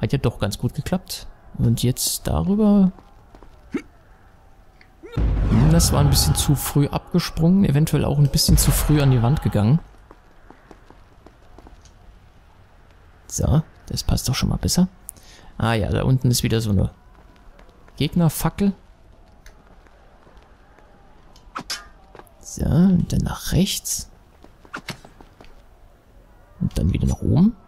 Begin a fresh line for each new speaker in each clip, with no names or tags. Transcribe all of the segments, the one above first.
Hat ja doch ganz gut geklappt. Und jetzt darüber... Das war ein bisschen zu früh abgesprungen. Eventuell auch ein bisschen zu früh an die Wand gegangen. So, das passt doch schon mal besser. Ah ja, da unten ist wieder so eine Gegnerfackel. So, und dann nach rechts. Und dann wieder nach oben.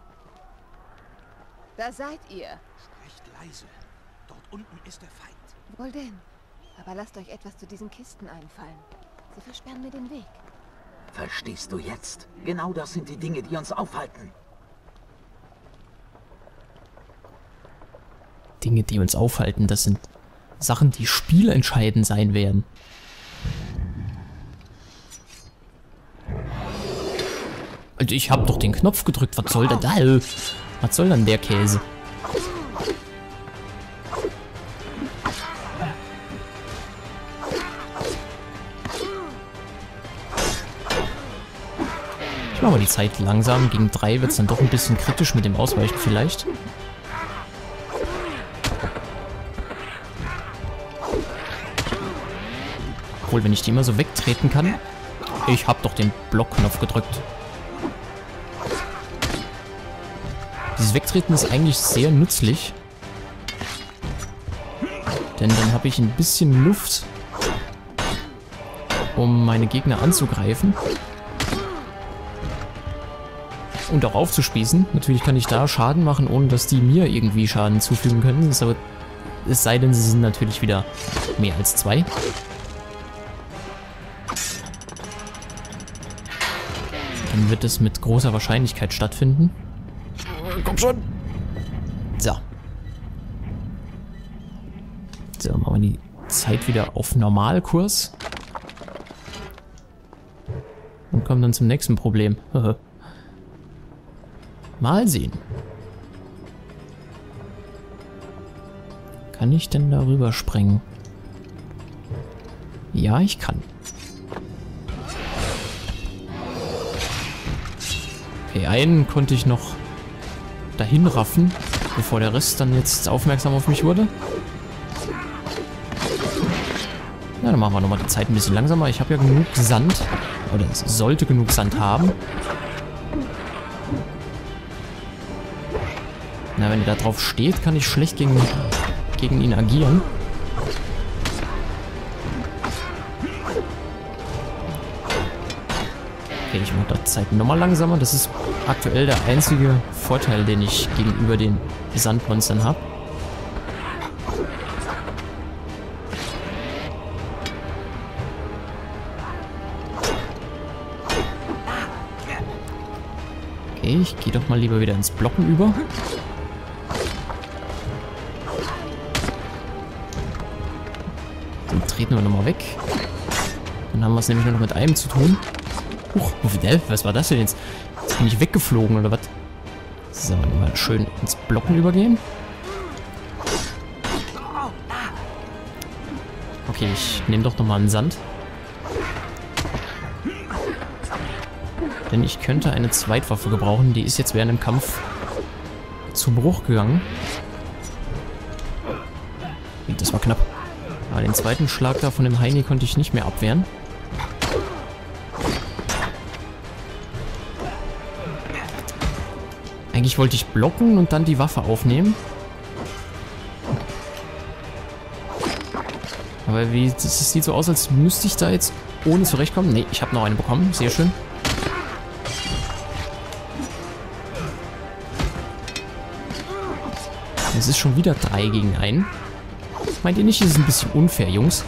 Da seid ihr.
Sprecht leise. Dort unten ist der Feind.
Wohl denn. Aber lasst euch etwas zu diesen Kisten einfallen. Sie versperren mir den Weg.
Verstehst du jetzt? Genau das sind die Dinge, die uns aufhalten.
Dinge, die uns aufhalten, das sind Sachen, die spielentscheidend sein werden. Also ich habe doch den Knopf gedrückt, was soll denn da? Was soll denn der Käse? Ich mache mal die Zeit langsam. Gegen 3 wird es dann doch ein bisschen kritisch mit dem Ausweichen vielleicht. Obwohl, wenn ich die immer so wegtreten kann. Ich habe doch den Blockknopf gedrückt. Dieses Wegtreten ist eigentlich sehr nützlich. Denn dann habe ich ein bisschen Luft, um meine Gegner anzugreifen. Und auch aufzuspießen. Natürlich kann ich da Schaden machen, ohne dass die mir irgendwie Schaden zufügen können. Es sei denn, sie sind natürlich wieder mehr als 2. Dann wird es mit großer Wahrscheinlichkeit stattfinden. Komm schon! So. So, machen wir die Zeit wieder auf Normalkurs. Und kommen dann zum nächsten Problem. Mal sehen. Kann ich denn darüber springen? Ja, ich kann. Okay, einen konnte ich noch dahin raffen, bevor der Rest dann jetzt aufmerksam auf mich wurde. Na, dann machen wir nochmal die Zeit ein bisschen langsamer. Ich habe ja genug Sand. Oder es sollte genug Sand haben. Na, wenn er da drauf steht, kann ich schlecht gegen ihn agieren. Okay, ich mache die Zeit nochmal langsamer. Das ist aktuell der einzige Vorteil, den ich gegenüber den Sandmonstern habe. Okay, ich gehe doch mal lieber wieder ins Blocken über. Dann treten wir nochmal weg. Dann haben wir es nämlich nur noch mit einem zu tun. Huch, was war das denn jetzt? Jetzt bin ich weggeflogen, oder was? So, mal schön ins Blocken übergehen. Okay, ich nehme doch nochmal einen Sand. Denn ich könnte eine Zweitwaffe gebrauchen. Die ist jetzt während dem Kampf zu Bruch gegangen. Das war knapp. Aber den zweiten Schlag da von dem Heini konnte ich nicht mehr abwehren. Eigentlich wollte ich blocken und dann die Waffe aufnehmen. Aber das sieht so aus, als müsste ich da jetzt ohne zurechtkommen. Ne, ich habe noch eine bekommen. Sehr schön. Es ist schon wieder 3 gegen 1. Meint ihr nicht, das ist ein bisschen unfair, Jungs?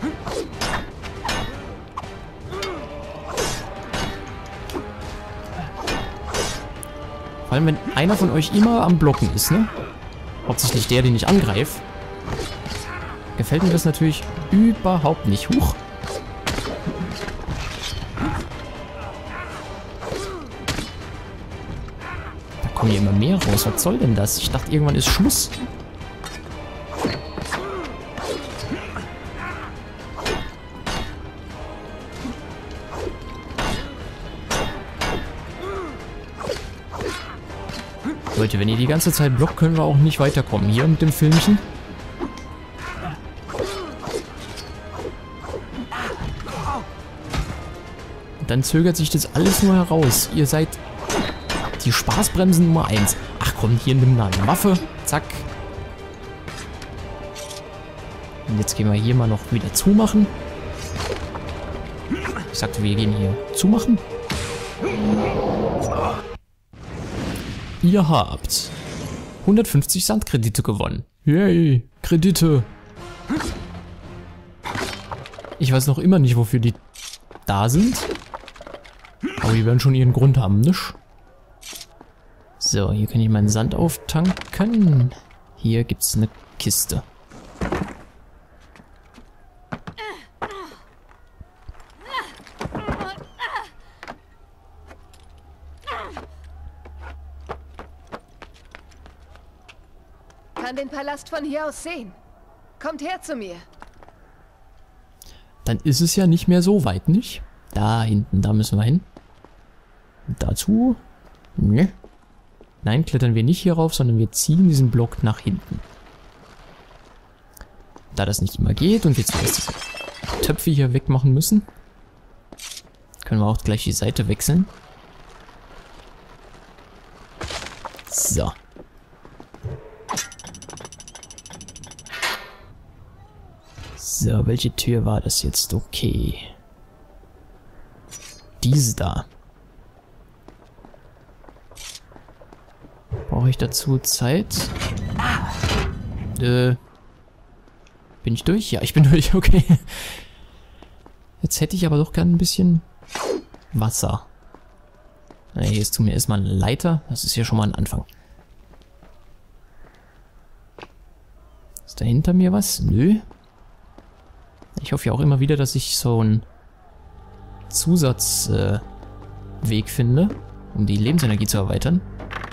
Vor allem, wenn einer von euch immer am Blocken ist, ne? Hauptsächlich der, den ich angreife. Gefällt mir das natürlich überhaupt nicht. Huch. Da kommen hier immer mehr raus. Was soll denn das? Ich dachte, irgendwann ist Schluss. Leute, wenn ihr die ganze Zeit blockt, können wir auch nicht weiterkommen. Hier mit dem Filmchen. Dann zögert sich das alles nur heraus. Ihr seid die Spaßbremsen Nummer 1. Ach komm, hier nimm mal eine Waffe. Zack. Und jetzt gehen wir hier mal noch wieder zumachen. Ich sagte, wir gehen hier zumachen. Ihr habt 150 Sandkredite gewonnen. Yay, Kredite. Ich weiß noch immer nicht, wofür die da sind. Aber die werden schon ihren Grund haben, nicht? So, hier kann ich meinen Sand auftanken. Hier gibt's eine Kiste.
Kann den Palast von hier aus sehen. Kommt her zu mir.
Dann ist es ja nicht mehr so weit, nicht? Da hinten, da müssen wir hin. Und dazu... Ne. Nein, klettern wir nicht hier rauf, sondern wir ziehen diesen Block nach hinten. Da das nicht immer geht und wir zuerst diese Töpfe hier wegmachen müssen, können wir auch gleich die Seite wechseln. So. So, welche Tür war das jetzt? Okay. Diese da. Brauche ich dazu Zeit? Bin ich durch? Ja, ich bin durch, okay. Jetzt hätte ich aber doch gern ein bisschen Wasser. Na, hier ist zu mir erstmal eine Leiter. Das ist ja schon mal ein Anfang. Ist da hinter mir was? Nö. Ich hoffe ja auch immer wieder, dass ich so einen Zusatzweg finde, um die Lebensenergie zu erweitern.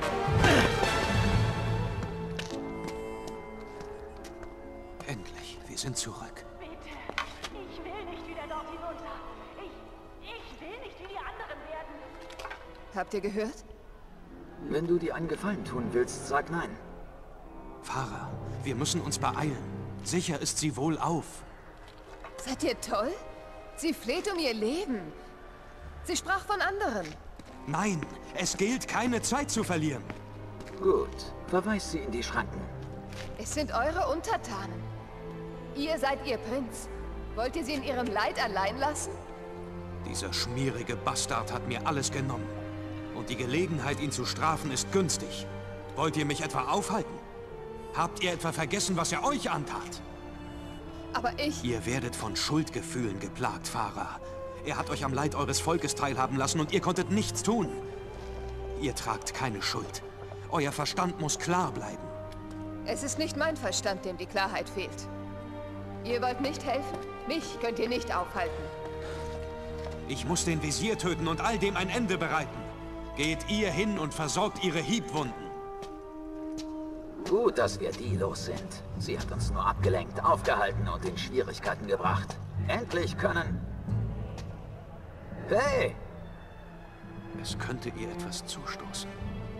Endlich, wir sind zurück.
Bitte, ich will nicht wieder dort hinunter. Ich will nicht wie die anderen werden.
Habt ihr gehört?
Wenn du dir einen Gefallen tun willst, sag nein.
Farah, wir müssen uns beeilen. Sicher ist sie wohlauf.
Seid ihr toll? Sie fleht um ihr Leben. Sie sprach von anderen.
Nein, es gilt, keine Zeit zu verlieren.
Gut, verweis sie in die Schranken.
Es sind eure Untertanen. Ihr seid ihr Prinz. Wollt ihr sie in ihrem Leid allein lassen?
Dieser schmierige Bastard hat mir alles genommen. Und die Gelegenheit, ihn zu strafen, ist günstig. Wollt ihr mich etwa aufhalten? Habt ihr etwa vergessen, was er euch antat?
Aber ich...
Ihr werdet von Schuldgefühlen geplagt, Farah. Er hat euch am Leid eures Volkes teilhaben lassen und ihr konntet nichts tun. Ihr tragt keine Schuld. Euer Verstand muss klar bleiben.
Es ist nicht mein Verstand, dem die Klarheit fehlt. Ihr wollt nicht helfen? Mich könnt ihr nicht aufhalten.
Ich muss den Visier töten und all dem ein Ende bereiten. Geht ihr hin und versorgt ihre Hiebwunden.
Gut, dass wir die los sind. Sie hat uns nur abgelenkt, aufgehalten und in Schwierigkeiten gebracht. Endlich können... Hey!
Es könnte ihr etwas zustoßen.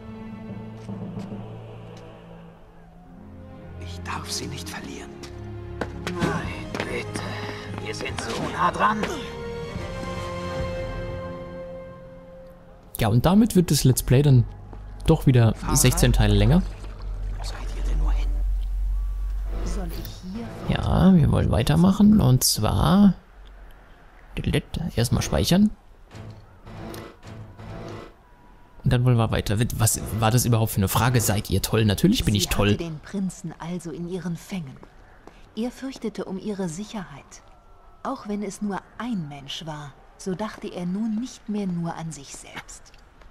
Ich darf sie nicht verlieren.
Nein, bitte. Wir sind so nah dran.
Ja, und damit wird das Let's Play dann doch wieder 16 Teile länger.
Seid ihr denn nur hin?
Soll ich hier...
Ja, wir wollen weitermachen und zwar... Erstmal speichern. Und dann wollen wir weiter. Was war das überhaupt für eine Frage? Seid ihr toll? Natürlich bin ich toll.
Sie hatte den Prinzen also in ihren Fängen. Er fürchtete um ihre Sicherheit. Auch wenn es nur ein Mensch war, so dachte er nun nicht mehr nur an sich selbst.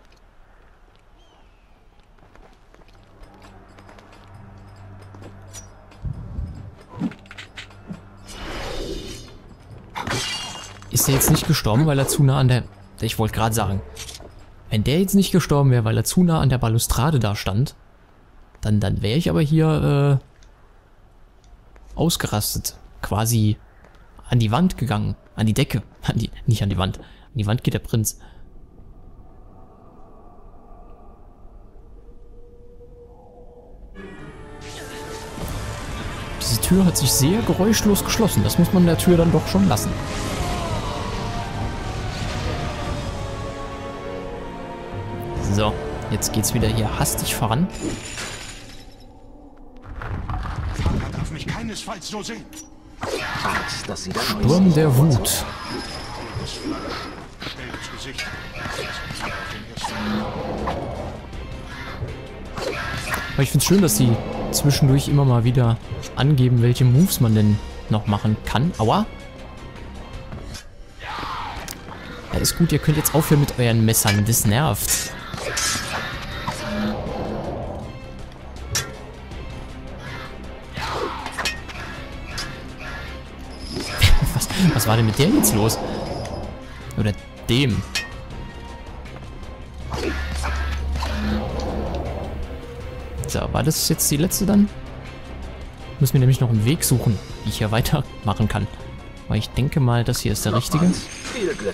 Ist er jetzt nicht gestorben, weil er zu nah an der... Ich wollte gerade sagen, wenn der jetzt nicht gestorben wäre, weil er zu nah an der Balustrade da stand, dann wäre ich aber hier ausgerastet. Quasi an die Wand gegangen. An die Decke. Nicht an die Wand. An die Wand geht der Prinz. Tür hat sich sehr geräuschlos geschlossen. Das muss man der Tür dann doch schon lassen. So, jetzt geht's wieder hier hastig voran.
Vater darf mich keinesfalls so sehen.
Angst, dass sie dann
Sturm der Wut.
Das Fleisch stellt das Gesicht.
Aber ich finde es schön, dass sie zwischendurch immer mal wieder angeben, welche Moves man denn noch machen kann. Aua. Ja, ist gut, ihr könnt jetzt aufhören mit euren Messern. Das nervt. Was war denn mit der jetzt los? Oder dem? So, war das jetzt die letzte dann? Müssen wir nämlich noch einen Weg suchen, wie ich hier weitermachen kann. Weil ich denke mal, das hier ist der richtige.
Viel Glück.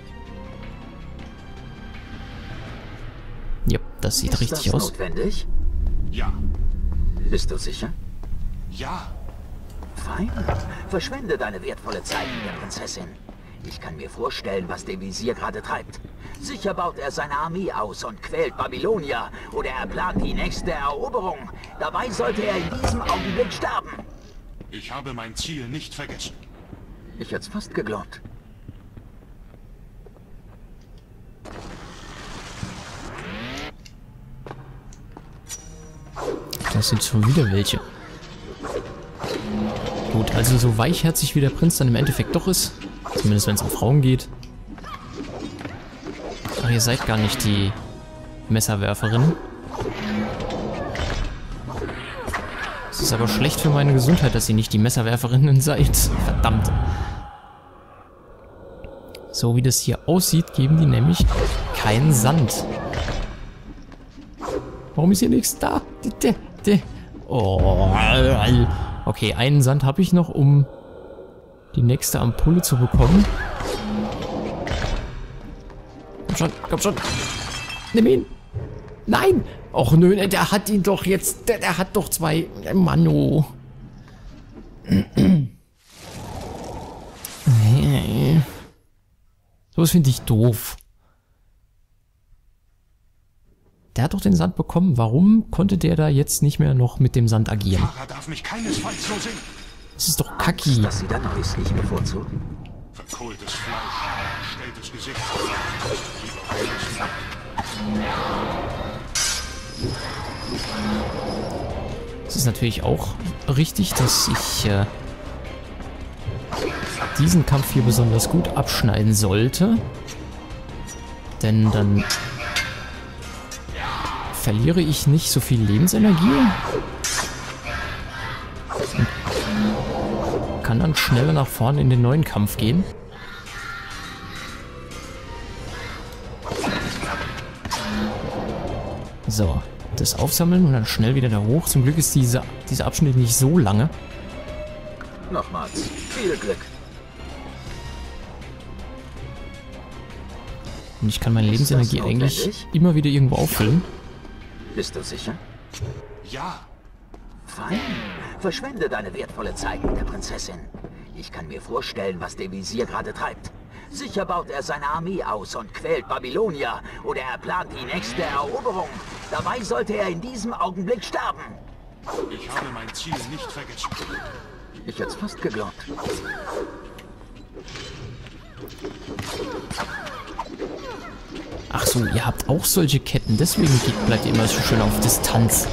Ja, das sieht richtig aus.
Notwendig?
Ja.
Bist du sicher?
Ja.
Fein. Verschwende deine wertvolle Zeit mit der Prinzessin. Ich kann mir vorstellen, was der Visier gerade treibt. Sicher baut er seine Armee aus und quält Babylonier. Oder er plant die nächste Eroberung. Dabei sollte er in diesem Augenblick sterben.
Ich habe mein Ziel nicht vergessen.
Ich hätte es fast geglaubt.
Das sind schon wieder welche. Gut, also so weichherzig wie der Prinz dann im Endeffekt doch ist. Zumindest wenn es um Frauen geht. Ach, ihr seid gar nicht die Messerwerferin. Es ist aber schlecht für meine Gesundheit, dass ihr nicht die Messerwerferinnen seid. Verdammt. So wie das hier aussieht, geben die nämlich keinen Sand. Warum ist hier nichts da? Oh. Okay, einen Sand habe ich noch, um die nächste Ampulle zu bekommen. Komm schon, komm schon. Nimm ihn. Nein. Och nö, der hat ihn doch jetzt. Der hat doch zwei. Mano. Sowas finde ich doof. Der hat doch den Sand bekommen. Warum konnte der da jetzt nicht mehr noch mit dem Sand agieren?
Vater darf mich keinesfalls so sehen.
Das ist doch kacki.
Dass sie dann Neues nicht bevorzugen.
Verkohltes Fleisch stellt das Gesicht.
Es ist natürlich auch richtig, dass ich diesen Kampf hier besonders gut abschneiden sollte. Denn dann verliere ich nicht so viel Lebensenergie. Und kann dann schneller nach vorne in den neuen Kampf gehen. So, das aufsammeln und dann schnell wieder da hoch. Zum Glück ist dieser Abschnitt nicht so lange.
Nochmals, viel Glück.
Und ich kann meine Lebensenergie eigentlich immer wieder irgendwo auffüllen.
Bist du sicher?
Ja.
Fein. Verschwende deine wertvolle Zeit mit der Prinzessin. Ich kann mir vorstellen, was der Visier gerade treibt. Sicher baut er seine Armee aus und quält Babylonier. Oder er plant die nächste Eroberung. Dabei sollte er in diesem Augenblick sterben.
Ich habe mein Ziel nicht vergessen.
Ich hätte es fast geglaubt.
Ach so, ihr habt auch solche Ketten. Deswegen bleibt ihr immer so schön auf Distanz.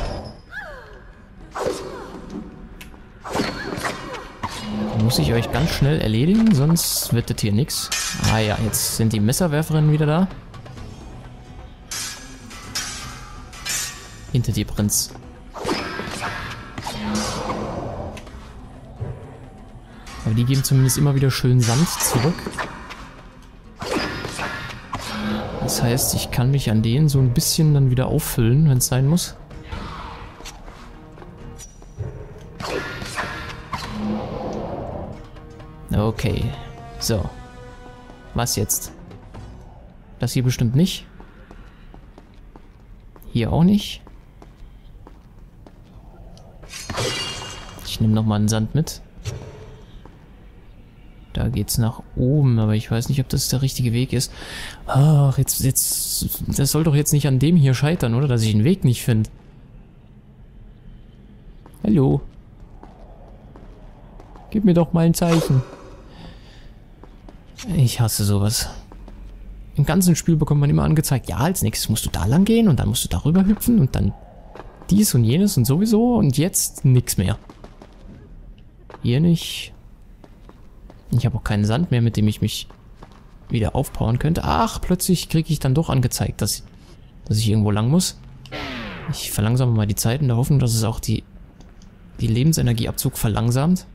Muss ich euch ganz schnell erledigen, sonst wird das hier nichts. Ah ja, jetzt sind die Messerwerferinnen wieder da. Hinter dir, Prinz. Aber die geben zumindest immer wieder schön Sand zurück. Das heißt, ich kann mich an denen so ein bisschen dann wieder auffüllen, wenn es sein muss. Okay, so. Was jetzt? Das hier bestimmt nicht. Hier auch nicht. Ich nehme nochmal einen Sand mit. Da geht's nach oben, aber ich weiß nicht, ob das der richtige Weg ist. Ach, jetzt, das soll doch jetzt nicht an dem hier scheitern, oder? Dass ich den Weg nicht finde. Hallo. Gib mir doch mal ein Zeichen. Ich hasse sowas. Im ganzen Spiel bekommt man immer angezeigt, ja, als nächstes musst du da lang gehen und dann musst du darüber hüpfen und dann dies und jenes und sowieso und jetzt nix mehr. Hier nicht. Ich habe auch keinen Sand mehr, mit dem ich mich wieder aufpowern könnte. Ach, plötzlich kriege ich dann doch angezeigt, dass ich irgendwo lang muss. Ich verlangsame mal die Zeit in der Hoffnung, dass es auch die Lebensenergieabzug verlangsamt.